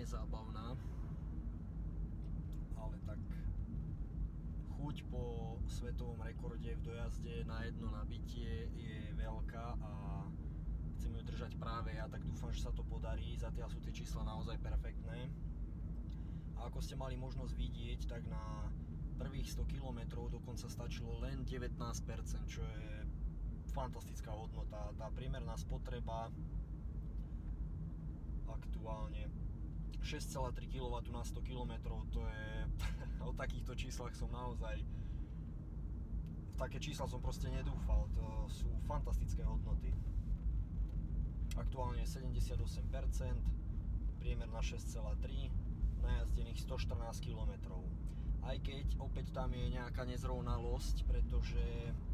nie je zábavná, ale tak chuť po svetovom rekorde v dojazde na jedno nabitie je veľká a chcem ju držať práve ja, tak dúfam, že sa to podarí. Zatiaľ sú tie čísla naozaj perfektné. A ako ste mali možnosť vidieť, tak na prvých 100 km dokonca stačilo len 19%, čo je fantastická hodnota. Tá priemerná spotreba aktuálne 6,3 kW na 100 km, to je o takýchto číslach som naozaj v také čísla som proste nedúfal. To sú fantastické hodnoty. Aktuálne 78%, priemer na 6,3, najazdených 114 km. Aj keď opäť tam je nejaká nezrovnalosť, pretože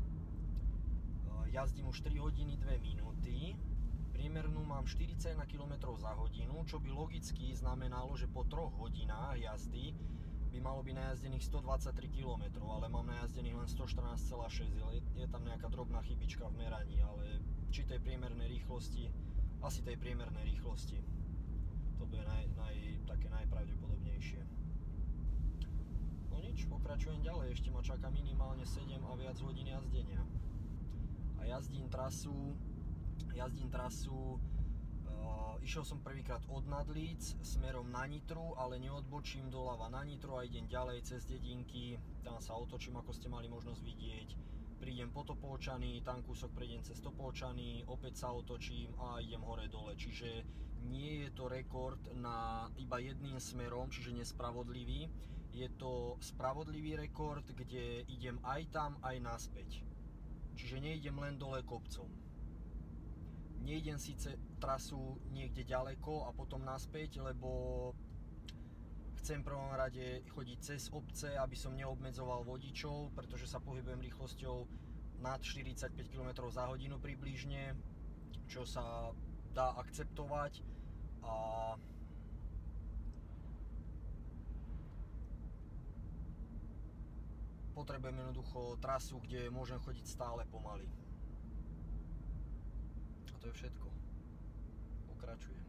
jazdím už 3 hodiny 2 minúty, priemernú mám 41 km za hodinu, čo by logicky znamenalo, že po 3 hodinách jazdy by malo byť najazdených 123 km, ale mám najazdených len 114,6, je tam nejaká drobná chybička v meraní, ale či tej priemernej rýchlosti, asi tej priemernej rýchlosti, to bude také najpravdepodobnejšie. No nič, pokračujem ďalej, ešte ma čaká minimálne 7 a viac hodín jazdenia. A jazdím trasu, išiel som prvýkrát od Nadlíc smerom na Nitru, ale neodbočím doľava na Nitru a idem ďalej cez dedinky, tam sa otočím, ako ste mali možnosť vidieť, prídem po Topolčany, tam kúsok prejdem cez Topolčany, opäť sa otočím a idem hore dole, čiže nie je to rekord na iba jedným smerom, čiže nespravodlivý, je to spravodlivý rekord, kde idem aj tam, aj naspäť, čiže neidem len dole kopcom. Nejdem síce trasu niekde ďaleko a potom naspäť, lebo chcem v prvom rade chodiť cez obce, aby som neobmedzoval vodičov, pretože sa pohybujem rýchlosťou nad 45 km za hodinu približne, čo sa dá akceptovať a potrebujem jednoducho trasu, kde môžem chodiť stále pomaly. A to je všetko. Pokračujem.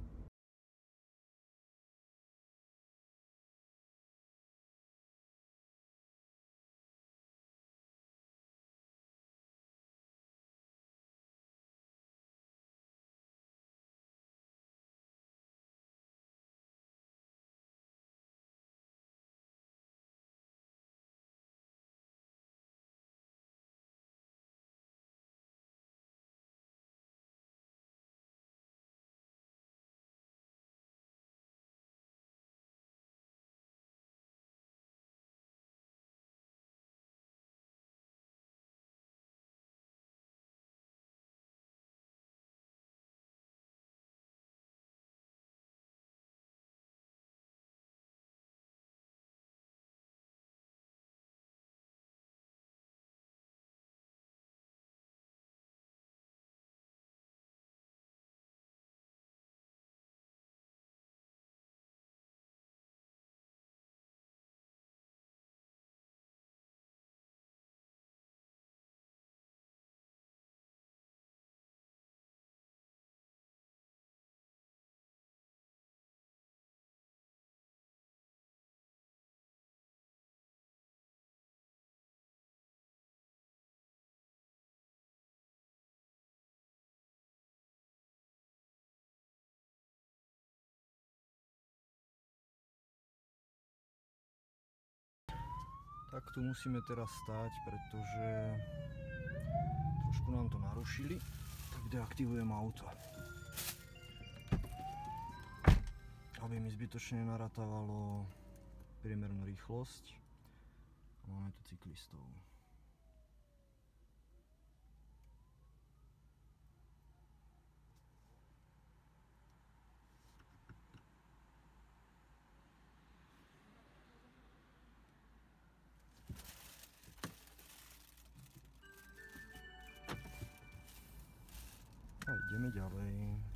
Tak tu musíme teraz stáť, pretože trošku nám to narušili, tak deaktivujem auto, aby mi zbytočne naratávalo priemernú rýchlosť. Máme tu cyklistov. A ideme ďalej.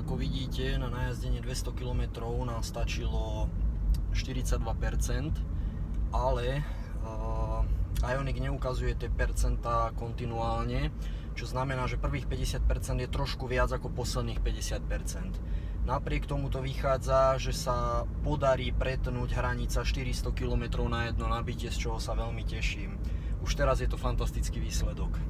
ako vidíte, na najazdenie 200 km nám stačilo 42%, ale Ioniq neukazuje tie percentá kontinuálne, čo znamená, že prvých 50% je trošku viac ako posledných 50%. Napriek tomu to vychádza, že sa podarí pretnúť hranica 400 km na jedno nabitie, z čoho sa veľmi teším. Už teraz je to fantastický výsledok.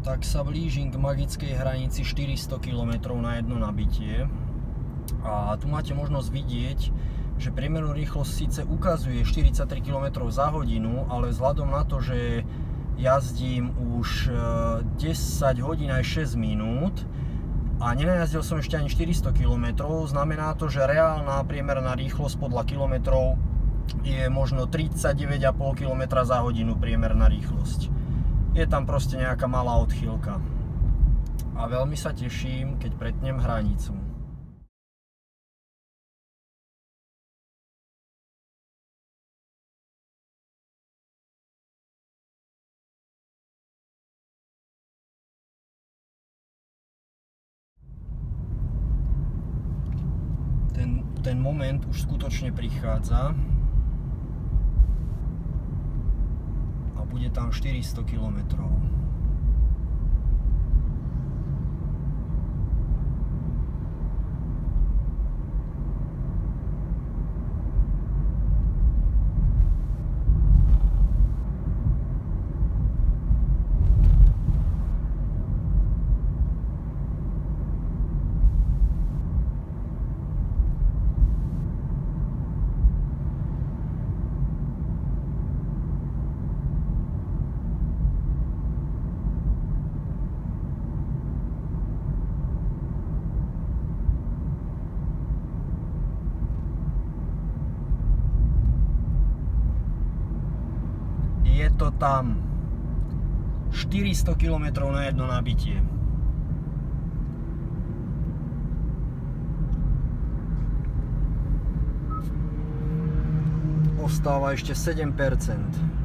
tak sa blížim k magickej hranici 400 km na jedno nabitie. A tu máte možnosť vidieť, že priemernú rýchlosť síce ukazuje 43 km za hodinu, ale vzhľadom na to, že jazdím už 10 hodín aj 6 minút a nenajazdil som ešte ani 400 km, znamená to, že reálna priemerná rýchlosť podľa kilometrov je možno 39,5 km za hodinu priemerná rýchlosť. Je tam proste nejaká malá odchýlka. A veľmi sa teším, keď pretnem hranicu. Ten moment už skutočne prichádza. Bude tam 400 km. Je to tam 400 km na jedno nabitie. Ostáva ešte 7%.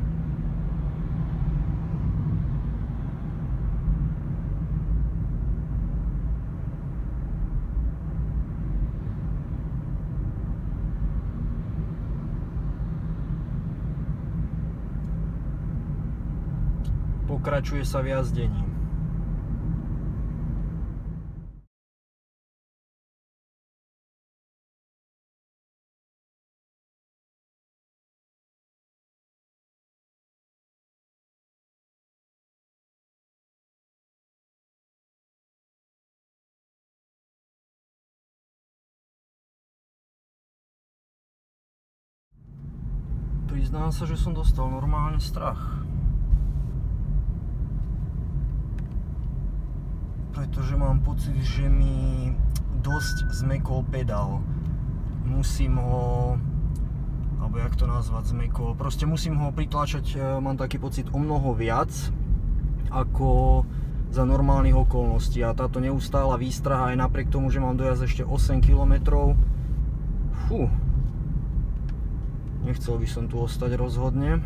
Pokračuje sa v jazdení. Priznám sa, že som dostal normálne strach. Pretože mám pocit, že mi dosť zmekol pedál. Musím ho, alebo jak to nazvať, zmekol, proste musím ho pritlačať, mám taký pocit, o mnoho viac ako za normálnych okolností. A táto neustála výstraha, aj napriek tomu, že mám dojazd ešte 8 km, nechcel by som tu ostať rozhodne.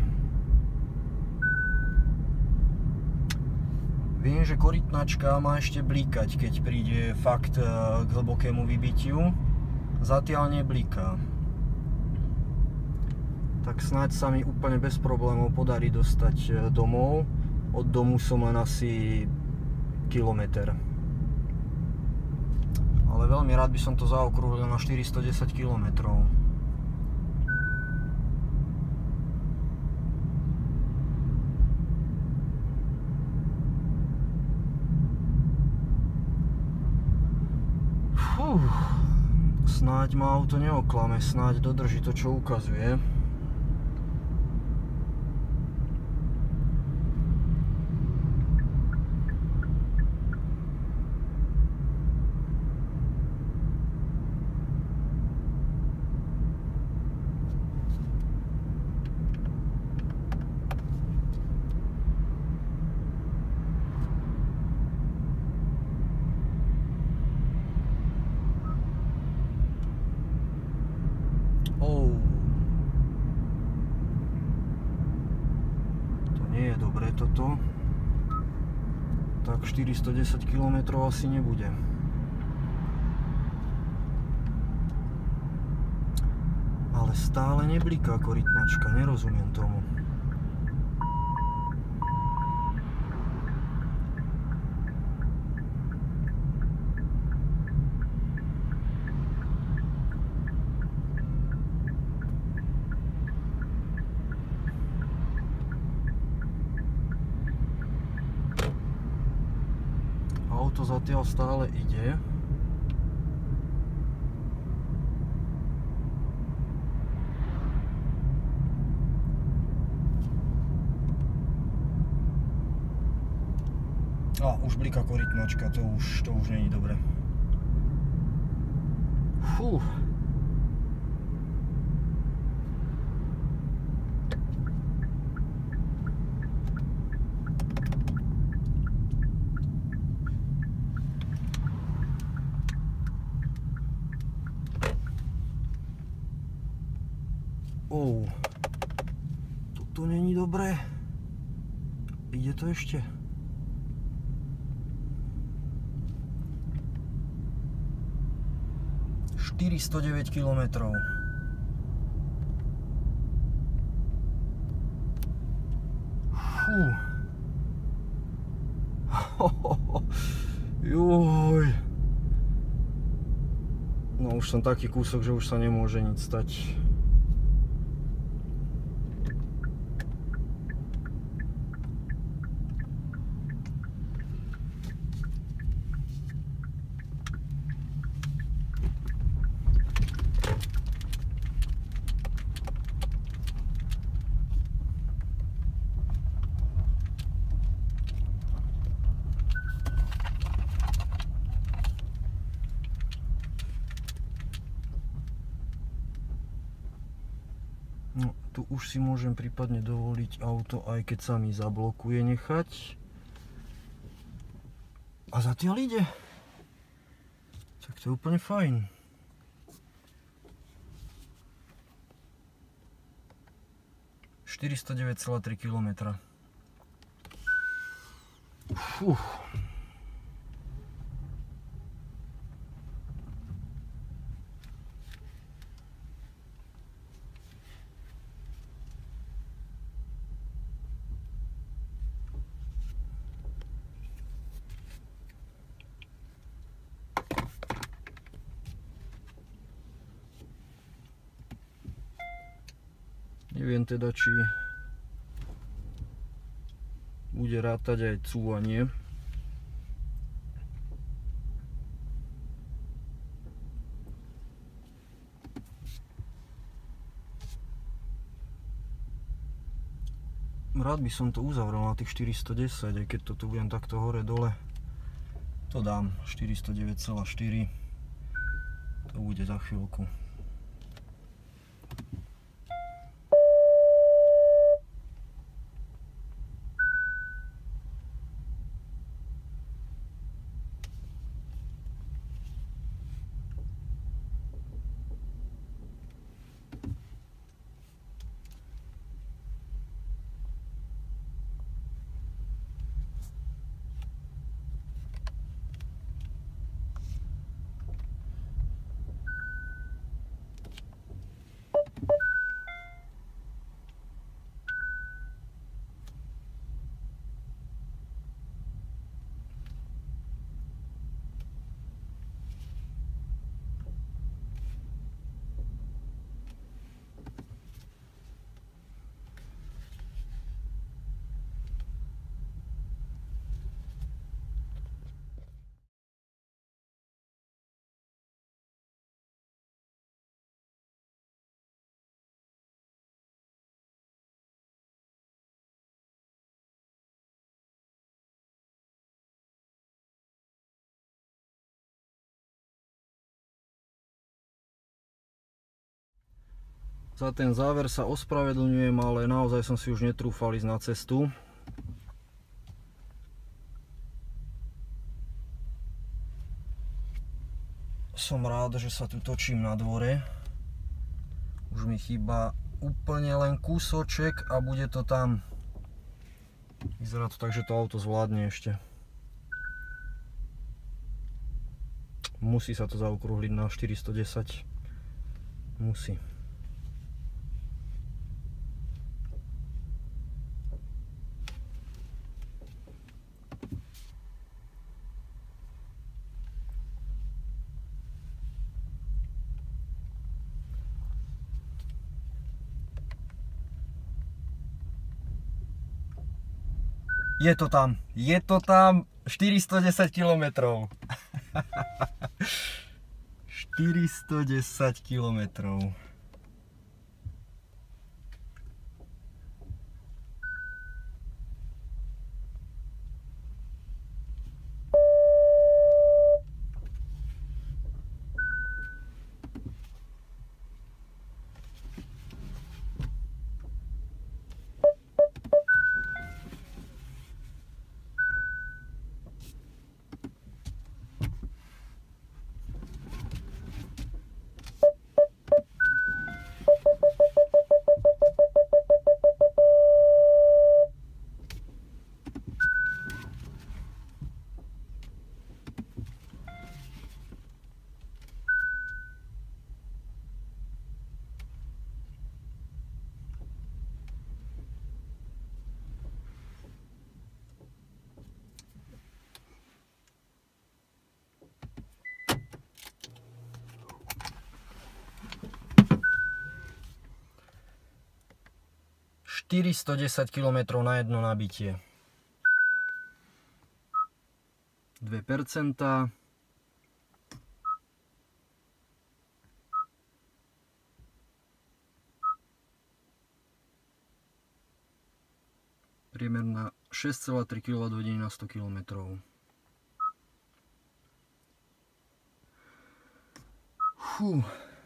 Viem, že korytnačka má ešte blikať, keď príde fakt k hlbokému vybitiu. Zatiaľ nebliká. Tak snáď sa mi úplne bez problémov podarí dostať domov. Od domu som len asi kilometr. Ale veľmi rád by som to zaokrúhlil na 410 km. Snáď ma auto neoklame, snáď dodrží to, čo ukazuje. Dobre toto, tak 410 km asi nebude. Ale stále nebliká korytnačka, nerozumiem tomu. Auto zatiaľ stále ide. A už bliká korytnačka, to už není dobré. Fú. Toto není dobré. Ide to ešte? ...409 kilometrov. Fú. Juj. No už som taký kúsok, že už sa nemôže nič stať. No, tu už si môžem prípadne dovoliť auto, aj keď sa mi zablokuje, nechať. A zatiaľ ide. Tak to je úplne fajn. ...409,3 km. Fú. Neviem teda, či bude rátať aj cúvanie. Rád by som to uzavrel na tých 410, aj keď to tu budem takto hore dole. To dám 409,4. To bude za chvíľku. Za ten záver sa ospravedlňujem, ale naozaj som si už netrúfal ísť na cestu. Som rád, že sa tu točím na dvore. Už mi chýba úplne len kúsoček a bude to tam. Vyzerá to tak, že to auto zvládne ešte. Musí sa to zaokrúhliť na 410. Musí. Je to tam, 410 kilometrov. 410 kilometrov. ...410 km na jedno nabitie. 2%. Priemerná 6,3 kWh na 100 km. Fú.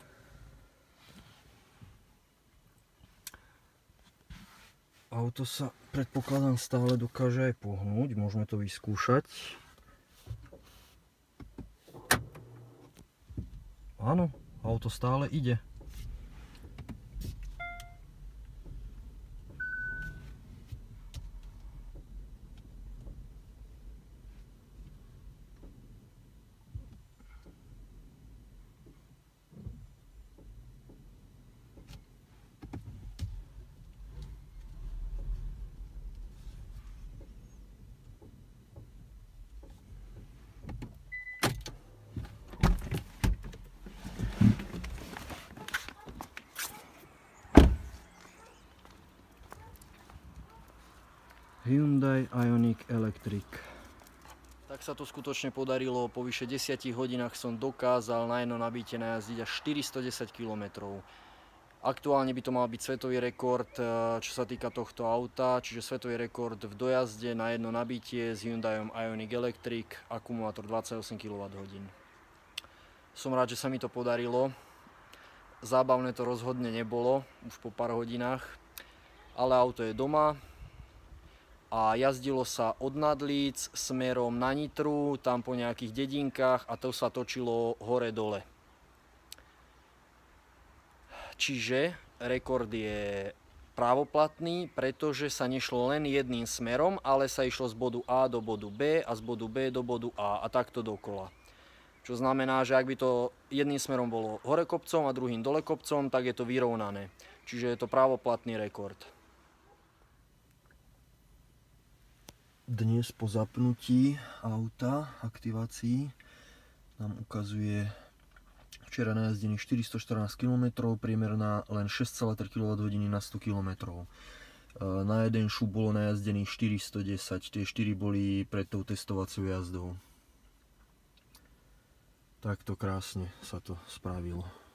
Auto sa, predpokladám, stále dokáže aj pohnúť. Môžeme to vyskúšať. Áno, auto stále ide. Hyundai Ioniq Electric. Tak sa to skutočne podarilo, po vyše 10 hodinách som dokázal na jedno nabitie najazdiť až 410 km. Aktuálne by to mal byť svetový rekord, čo sa týka tohto auta, čiže svetový rekord v dojazde na jedno nabitie s Hyundaiom Ioniq Electric, akumulátor 28 kWh. Som rád, že sa mi to podarilo. Zábavné to rozhodne nebolo, už po pár hodinách, ale auto je doma. A jazdilo sa od Nadlíc smerom na Nitru, tam po nejakých dedinkách a to sa točilo hore-dole. Čiže rekord je právoplatný, pretože sa nešlo len jedným smerom, ale sa išlo z bodu A do bodu B a z bodu B do bodu A takto dokola. Čo znamená, že ak by to jedným smerom bolo hore kopcom a druhým dole kopcom, tak je to vyrovnané. Čiže je to právoplatný rekord. Dnes po zapnutí auta, aktivácii, nám ukazuje včera najazdených 414 km, priemerná len 6,3 kWh na 100 km. Na jeden šup bolo najazdených 410, tie 4 boli pred tou testovacou jazdou. Takto krásne sa to spravilo.